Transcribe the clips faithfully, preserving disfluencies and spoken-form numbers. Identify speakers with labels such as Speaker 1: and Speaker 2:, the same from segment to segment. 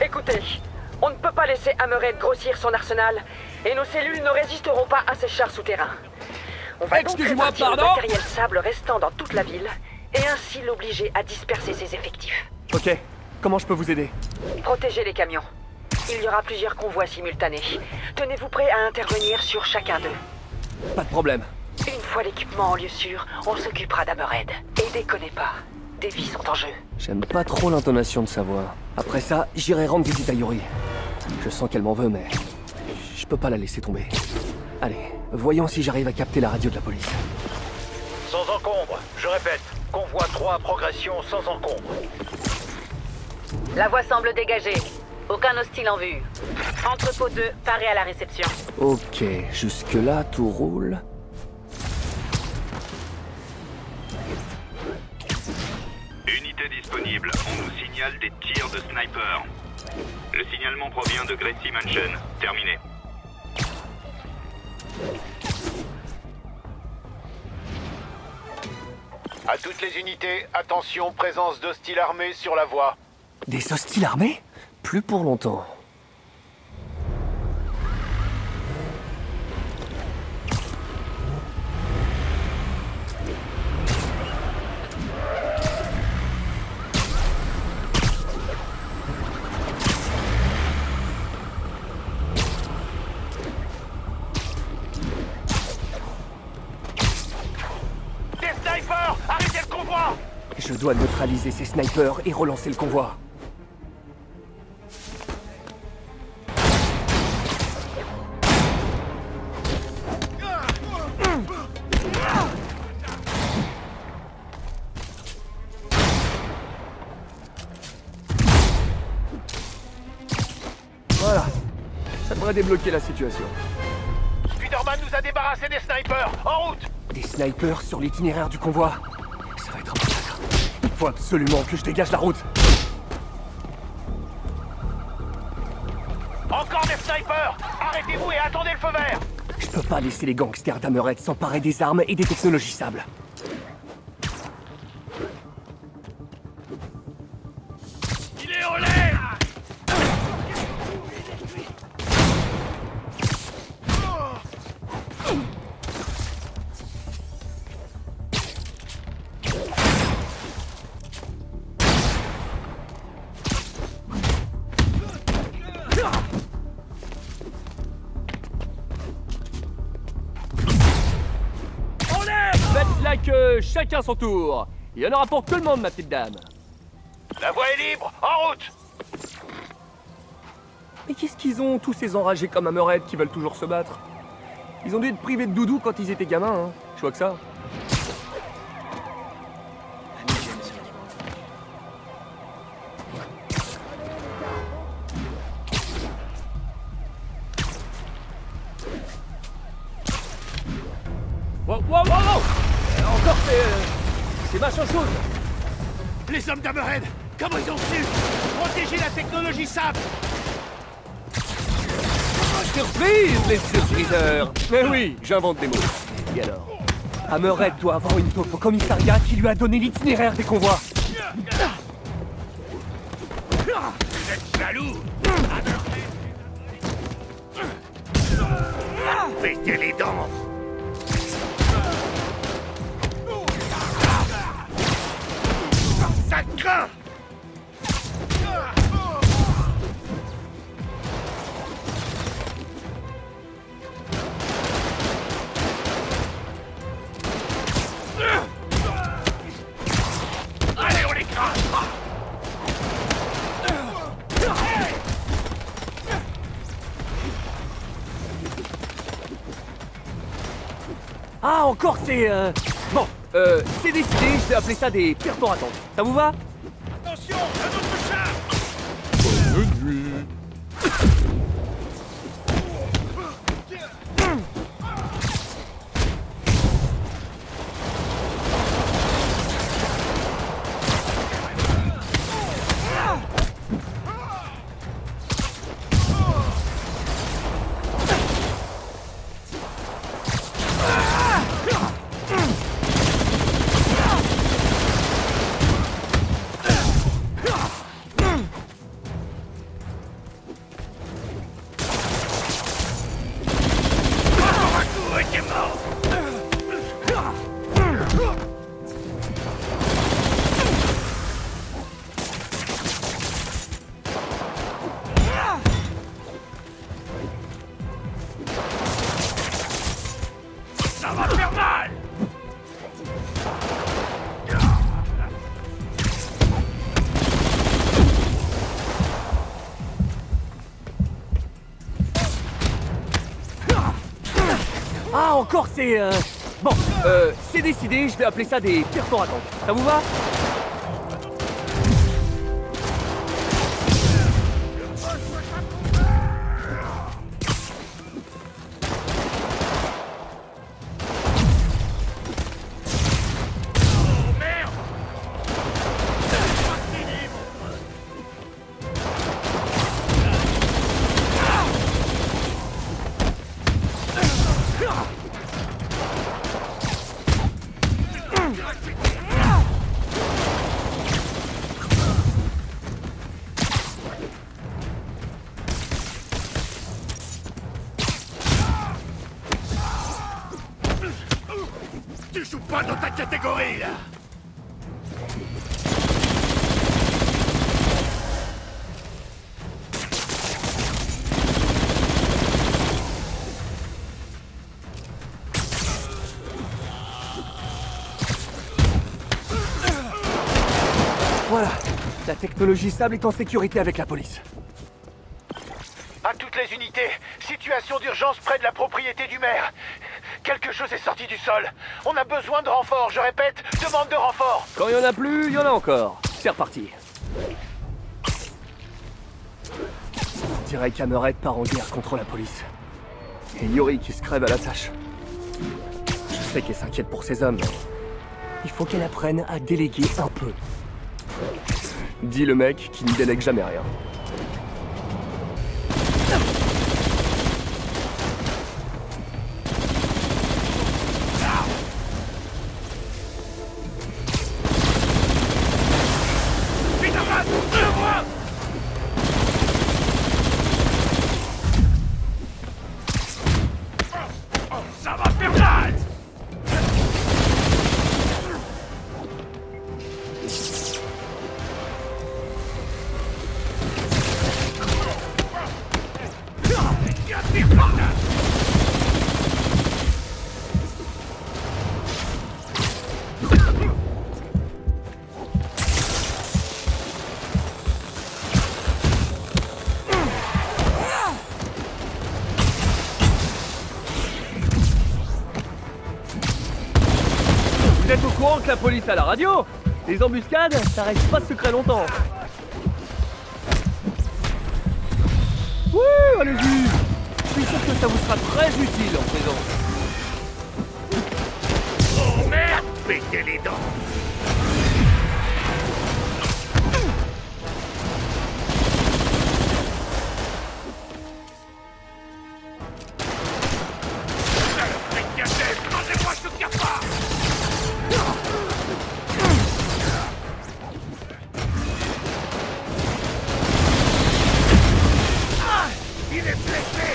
Speaker 1: Écoutez, on ne peut pas laisser Hammerhead grossir son arsenal, et nos cellules ne résisteront pas à ces chars souterrains. On va donc répartir le matériel sable restant dans toute la ville, et ainsi l'obliger à disperser ses effectifs.
Speaker 2: Ok, comment je peux vous aider?
Speaker 1: Protégez les camions. Il y aura plusieurs convois simultanés. Tenez-vous prêts à intervenir sur chacun d'eux.
Speaker 2: Pas de problème.
Speaker 1: Une fois l'équipement en lieu sûr, on s'occupera d'Hammerhead. Et déconnez pas, des vies sont en jeu.
Speaker 2: J'aime pas trop l'intonation de sa voix. Après ça, j'irai rendre visite à Yuri. Je sens qu'elle m'en veut, mais je peux pas la laisser tomber. Allez, voyons si j'arrive à capter la radio de la police.
Speaker 3: Sans encombre, je répète, convoi trois, progression sans encombre.
Speaker 4: La voie semble dégagée. Aucun hostile en vue. Entrepôt deux, paré à la réception.
Speaker 2: Ok, jusque-là, tout roule.
Speaker 5: Unité disponible, on nous signale des tirs de sniper. Le signalement provient de Gracie Mansion. Terminé.
Speaker 3: À toutes les unités, attention, présence d'hostiles armés sur la voie.
Speaker 2: Des hostiles armés? Plus pour longtemps.
Speaker 3: Des snipers! Arrêtez le convoi!
Speaker 2: Je dois neutraliser ces snipers et relancer le convoi. Voilà. Ça devrait débloquer la situation.
Speaker 3: Spider-Man nous a débarrassé des snipers! En route!
Speaker 2: Des snipers sur l'itinéraire du convoi. Ça va être un massacre. Il faut absolument que je dégage la route.
Speaker 3: Encore des snipers! Arrêtez-vous et attendez le feu vert!
Speaker 2: Je peux pas laisser les gangsters d'Hammerhead s'emparer des armes et des technologies sables.
Speaker 3: Il est en l'air!
Speaker 2: Faites là que chacun son tour. Il y en aura pour tout le monde, ma petite dame.
Speaker 3: La voie est libre! En route!
Speaker 2: Mais qu'est-ce qu'ils ont, tous ces enragés comme Hammerhead qui veulent toujours se battre? Ils ont dû être privés de doudou quand ils étaient gamins, hein. Je vois que ça. Wow, wow, wow, wow. Euh, Encore c'est... Euh, c'est machin chose.
Speaker 3: Les hommes d'Hammerhead! Comment ils ont su protéger la technologie sable?
Speaker 2: Surprise, les surpriseurs. Mais oui, j'invente des mots. Et alors? Hammerhead doit avoir une taupe au commissariat qui lui a donné l'itinéraire des convois.
Speaker 3: Vous êtes jaloux? Pétez les dents! Ça craint! Allez, on l'écrase!
Speaker 2: Ah, encore c'est... Euh... Bon, euh, c'est décidé, je vais appeler ça des perforatantes. Ça vous va?
Speaker 3: Attention, un autre char!
Speaker 2: Bonne nuit. encore ces... Euh... Bon, euh, c'est décidé, je vais appeler ça des perforatants. Ça vous va?
Speaker 3: Tu joues pas dans ta catégorie, là!
Speaker 2: Voilà, la technologie sable est en sécurité avec la police.
Speaker 3: À toutes les unités, situation d'urgence près de la propriété du maire. Quelque chose est sorti du sol. On a besoin de renfort, je répète, demande de renfort.
Speaker 2: Quand il y en a plus, il y en a encore. C'est reparti. On dirait qu'Hammerhead part en guerre contre la police. Et Yori qui se crève à la tâche. Je sais qu'elle s'inquiète pour ses hommes, mais il faut qu'elle apprenne à déléguer un peu. Dit le mec qui ne délègue jamais rien.
Speaker 3: Ça va faire mal!
Speaker 2: Vous êtes au courant que la police a la radio? Les embuscades, ça reste pas secret longtemps. Oui, allez-y. Je suis sûr que ça vous sera très utile en présence.
Speaker 3: Oh merde! Pétez les dents! Rendez-moi ce cafard! Ah! Il est blessé!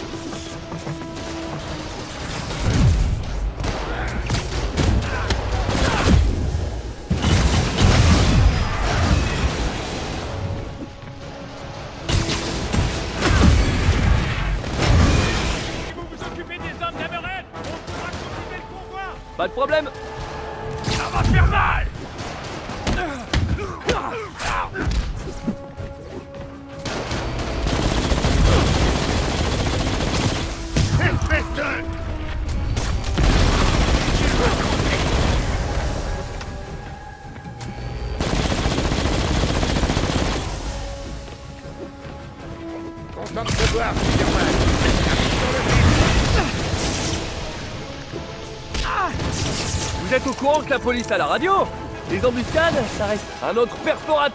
Speaker 3: Si vous vous occupez des hommes d'Hammerhead, on pourra continuer le convoi!
Speaker 2: Pas de problème.
Speaker 3: Ça va faire mal! Espèce de... Content de te voir, Spider-Man.
Speaker 2: Vous êtes au courant que la police a la radio? Les embuscades, ça reste un autre perforateur.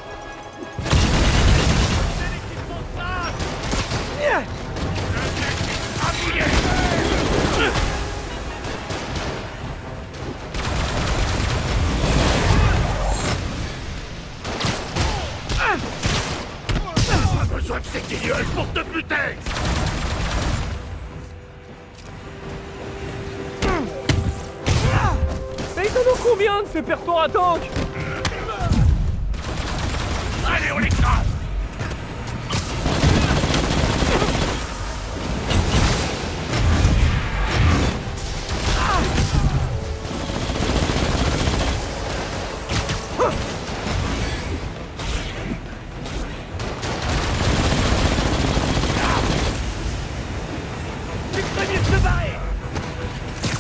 Speaker 3: Pas besoin de ces guignols pour te buter!
Speaker 2: Mais ils en ont combien de ces perforatants?
Speaker 3: Allez, on l'écrase! Extrémiste se barrer!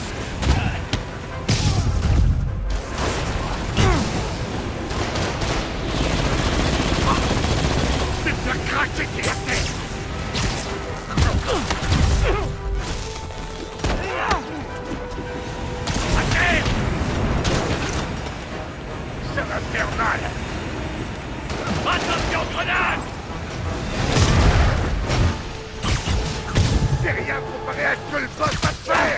Speaker 3: Attention, grenade! C'est rien comparé à ce que le boss va te faire!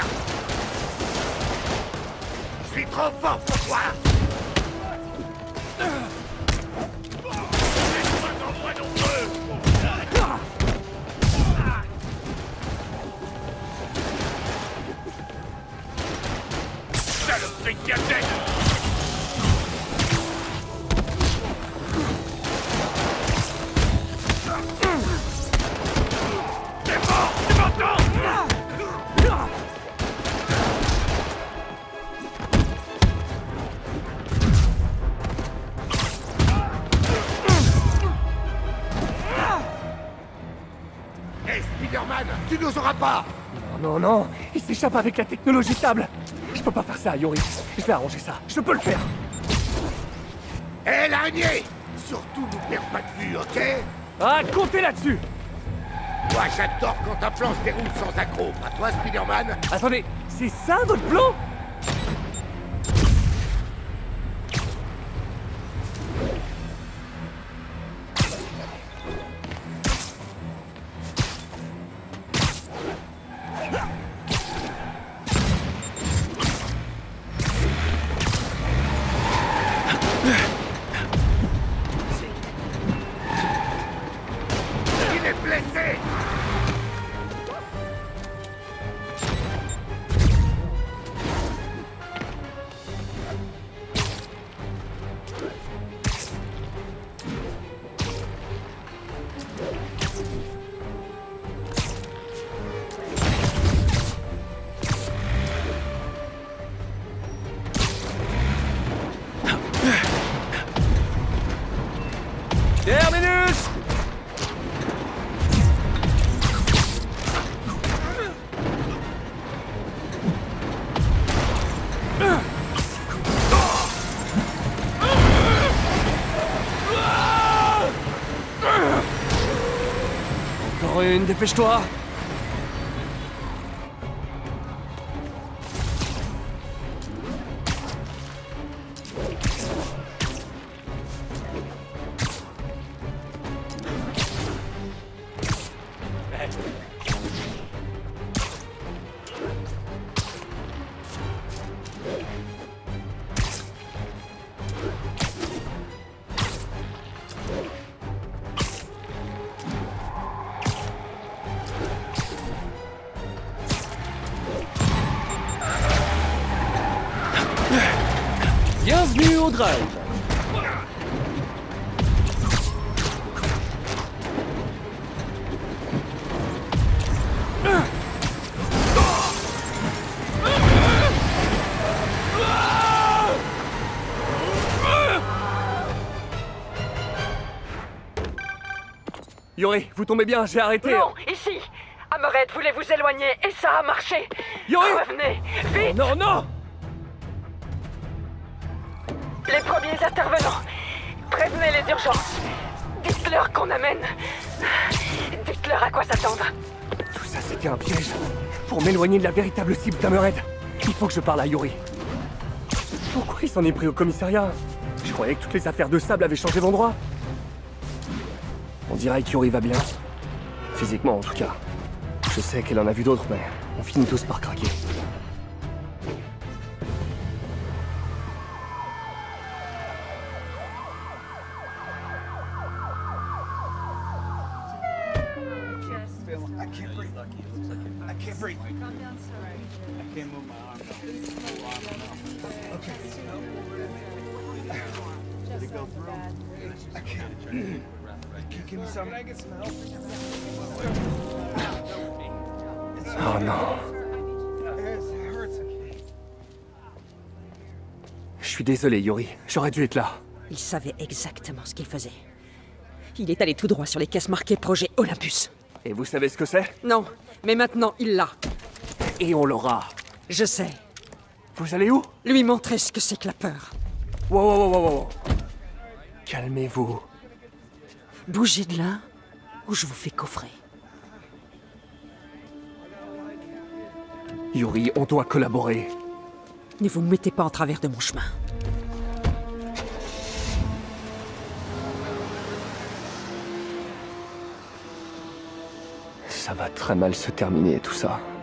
Speaker 3: Je suis trop fort pour toi! Hey Spider-Man, tu nous auras pas!
Speaker 2: Non, non, non, il s'échappe avec la technologie stable. Je peux pas faire ça, Yuri. Je vais arranger ça. Je peux le faire.
Speaker 3: Hé, l'araignée! Surtout ne perds pas de vue, ok?
Speaker 2: Ah, comptez là-dessus!
Speaker 3: Moi, j'adore quand un plan se déroule sans accroc. À toi, Spider-Man?
Speaker 2: Attendez, c'est ça votre plan?
Speaker 3: Il est blessé!
Speaker 2: Terminus! Encore une, dépêche-toi! Bienvenue au drive. Yuri, vous tombez bien, j'ai arrêté.
Speaker 1: Non, ici. Hammerhead voulait vous éloigner et ça a marché.
Speaker 2: Yuri!
Speaker 1: Revenez, vite.
Speaker 2: Non, non!
Speaker 1: Les premiers intervenants, prévenez les urgences. Dites-leur qu'on amène. Dites-leur à quoi s'attendre.
Speaker 2: Tout ça, c'était un piège. Pour m'éloigner de la véritable cible d'Hammerhead. Il faut que je parle à Yuri. Pourquoi il s'en est pris au commissariat? Je croyais que toutes les affaires de sable avaient changé d'endroit. On dirait que Yuri va bien. Physiquement, en tout cas. Je sais qu'elle en a vu d'autres, mais on finit tous par craquer.
Speaker 6: I can't breathe. I can't breathe. I can't move my arm. Okay. Did it go through? I can't. Can you give me some? Can I get some help?
Speaker 2: Oh non.
Speaker 6: It hurts.
Speaker 2: Je suis désolé, Yuri. J'aurais dû être là.
Speaker 7: Il savait exactement ce qu'il faisait. Il est allé tout droit sur les caisses marquées Projet Olympus.
Speaker 2: Et vous savez ce que c'est?
Speaker 7: Non, mais maintenant il l'a.
Speaker 2: Et on l'aura.
Speaker 7: Je sais.
Speaker 2: Vous allez où?
Speaker 7: Lui montrer ce que c'est que la peur.
Speaker 2: Wow, wow, wow, wow, wow. Calmez-vous.
Speaker 7: Bougez de là, ou je vous fais coffrer.
Speaker 2: Yuri, on doit collaborer.
Speaker 7: Ne vous mettez pas en travers de mon chemin.
Speaker 2: Ça va très mal se terminer, tout ça.